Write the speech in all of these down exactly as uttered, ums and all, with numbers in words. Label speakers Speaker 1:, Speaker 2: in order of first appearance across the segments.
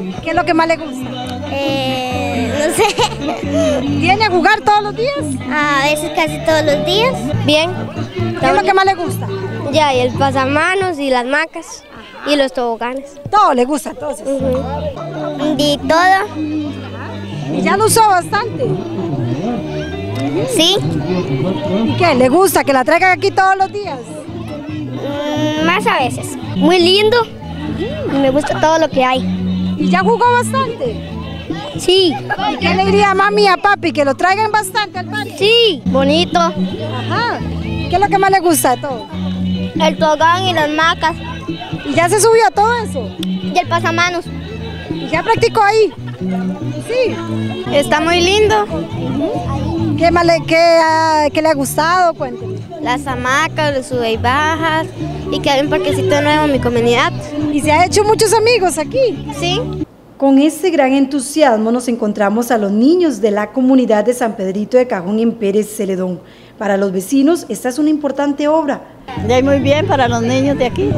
Speaker 1: ¿Qué es lo que más le gusta?
Speaker 2: Eh, no sé.
Speaker 1: ¿Viene a jugar todos los días?
Speaker 2: A veces casi todos los días. Bien.
Speaker 1: ¿Qué es lo que más le gusta?
Speaker 2: Ya, y el pasamanos y las macas y los toboganes.
Speaker 1: Todo le gusta entonces.
Speaker 2: Uh-huh. Y todo.
Speaker 1: ¿Y ya lo usó bastante?
Speaker 2: Sí.
Speaker 1: ¿Y qué? ¿Le gusta que la traigan aquí todos los días?
Speaker 2: Mm, más a veces. Muy lindo y me gusta todo lo que hay.
Speaker 1: ¿Y ya jugó bastante?
Speaker 2: Sí.
Speaker 1: ¿Y qué le diría a mami y a papi? ¿Que lo traigan bastante al parque?
Speaker 2: Sí, bonito.
Speaker 1: Ajá. ¿Qué es lo que más le gusta de todo?
Speaker 2: El tobogán y las macas.
Speaker 1: ¿Y ya se subió a todo eso?
Speaker 2: Y el pasamanos.
Speaker 1: ¿Y ya practicó ahí? Sí.
Speaker 2: Está muy lindo.
Speaker 1: ¿Qué más le, qué, uh, qué le ha gustado? Cuénteme.
Speaker 2: Las hamacas, los sube y bajas y que hay un parquecito nuevo en mi comunidad.
Speaker 1: ¿Y se ha hecho muchos amigos aquí?
Speaker 2: Sí.
Speaker 1: Con este gran entusiasmo nos encontramos a los niños de la comunidad de San Pedrito de Cajón en Pérez Celedón. Para los vecinos esta es una importante obra.
Speaker 3: Ya muy bien para los niños de aquí.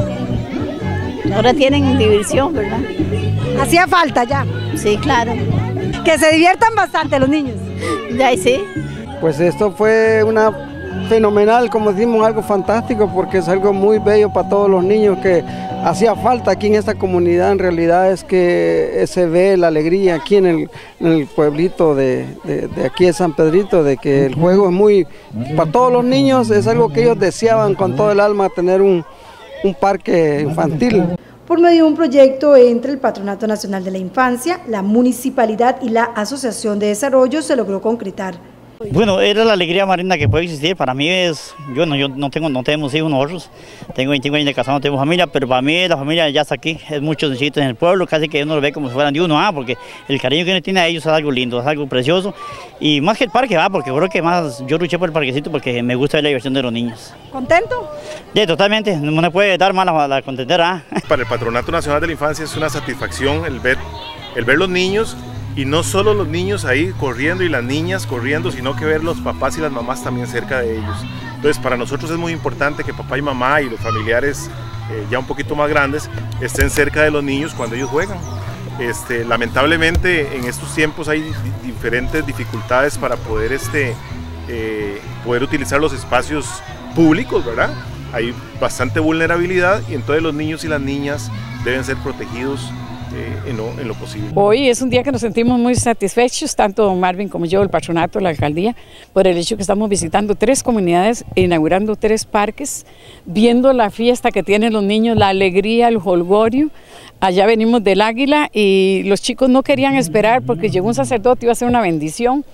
Speaker 3: Ahora tienen diversión, ¿verdad?
Speaker 1: Hacía falta ya.
Speaker 3: Sí, claro.
Speaker 1: Que se diviertan bastante los niños.
Speaker 3: Ya, sí.
Speaker 4: Pues esto fue una fenomenal, como decimos, algo fantástico, porque es algo muy bello para todos los niños que hacía falta aquí en esta comunidad. En realidad es que se ve la alegría aquí en el, en el pueblito de, de, de aquí de San Pedrito, de que el juego es muy, para todos los niños es algo que ellos deseaban con todo el alma, tener un, un parque infantil.
Speaker 1: Por medio de un proyecto entre el Patronato Nacional de la Infancia, la Municipalidad y la Asociación de Desarrollo se logró concretar.
Speaker 5: Bueno, era la alegría más linda que puede existir. Para mí es, yo no, yo no tengo, no tenemos hijos nosotros, tengo veinticinco años de casado, no tengo familia, pero para mí la familia ya está aquí, es muchos niñitos en el pueblo, casi que uno lo ve como si fueran de uno, ah, porque el cariño que uno tiene a ellos es algo lindo, es algo precioso, y más que el parque, va, porque creo que más, yo luché por el parquecito porque me gusta ver la diversión de los niños.
Speaker 1: ¿Contento?
Speaker 5: Sí, totalmente, no me puede dar más la, la contentera. ¿Ah?
Speaker 6: Para el Patronato Nacional de la Infancia es una satisfacción el ver, el ver los niños. Y no solo los niños ahí corriendo y las niñas corriendo, sino que ver los papás y las mamás también cerca de ellos. Entonces para nosotros es muy importante que papá y mamá y los familiares eh, ya un poquito más grandes estén cerca de los niños cuando ellos juegan. Este, lamentablemente en estos tiempos hay diferentes dificultades para poder, este, eh, poder utilizar los espacios públicos, ¿verdad? Hay bastante vulnerabilidad y entonces los niños y las niñas deben ser protegidos Eh, en, lo, en lo posible.
Speaker 7: Hoy es un día que nos sentimos muy satisfechos, tanto don Marvin como yo, el patronato, la alcaldía, por el hecho que estamos visitando tres comunidades, inaugurando tres parques, viendo la fiesta que tienen los niños, la alegría, el jolgorio. Allá venimos del Águila y los chicos no querían esperar porque llegó un sacerdote, iba a hacer una bendición.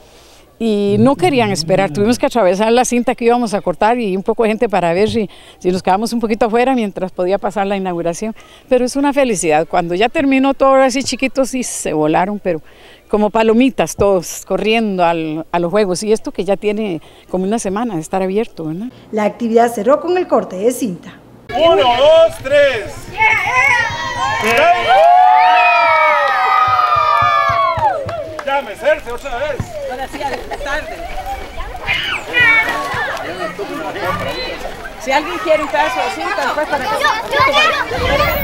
Speaker 7: Y no querían esperar, tuvimos que atravesar la cinta que íbamos a cortar y un poco de gente para ver si, si nos quedábamos un poquito afuera mientras podía pasar la inauguración. Pero es una felicidad, cuando ya terminó todo así chiquitos y se volaron, pero como palomitas todos corriendo al, a los juegos. Y esto que ya tiene como una semana de estar abierto, ¿verdad?
Speaker 1: La actividad cerró con el corte de cinta.
Speaker 6: Uno, dos, tres. Llame, Cerce, otra vez.
Speaker 7: Ahora sí, tarde. Si alguien quiere un pedazo de cinta, después para que...